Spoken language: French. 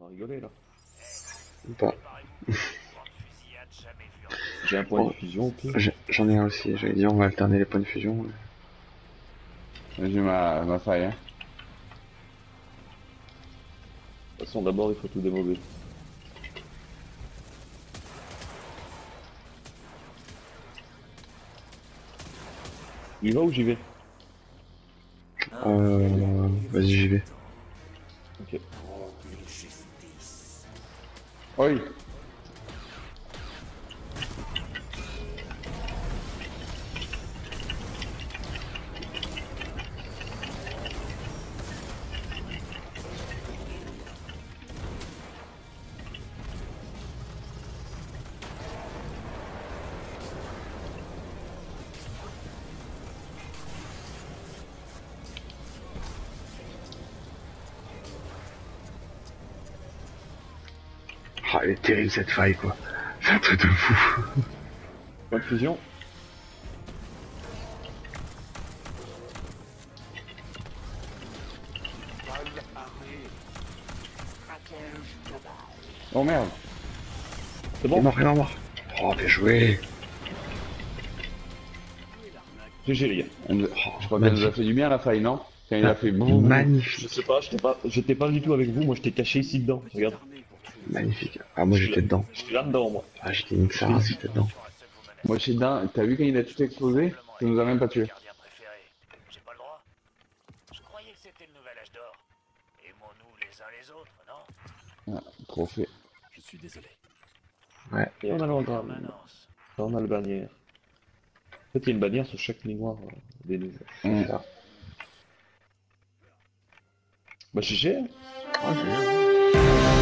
va rigoler là. Ou pas. J'ai un point Oh, de fusion au pire. j'en ai un aussi, j'allais dire on va alterner les points de fusion. J'ai ma faille, hein. De toute façon, d'abord il faut tout démober. Il va ou j'y vais? Vas-y j'y vais. Ok. Oui. Ah, elle est terrible cette faille quoi. C'est un truc de fou. Point de fusion. Oh merde. C'est Il est bon? mort, il est mort. Oh bien joué. GG les gars. Je crois qu'elle nous a fait du bien la faille, non? Quand il a fait boum. Je Magnifique. sais pas, j'étais pas du tout avec vous, moi j'étais caché ici dedans. Regarde. Magnifique. Ah moi j'étais dedans. J'étais là-dedans moi. Ah j'étais une Sarah, j'étais dedans. Moi je suis dedans. T'as vu quand il a tout explosé? Ça nous a même pas tué. J'ai pas le droit. Je croyais que c'était le nouvel âge d'or. Aimons-nous les uns les autres, non? Ah, trop fait. Je suis désolé. Ouais. Et on a l'engramme. Permanence. Là on a le bannière. En fait il y a une bannière sur chaque miroir des niveaux. Mm. Ça. Bah GG. Ah, c'est bien.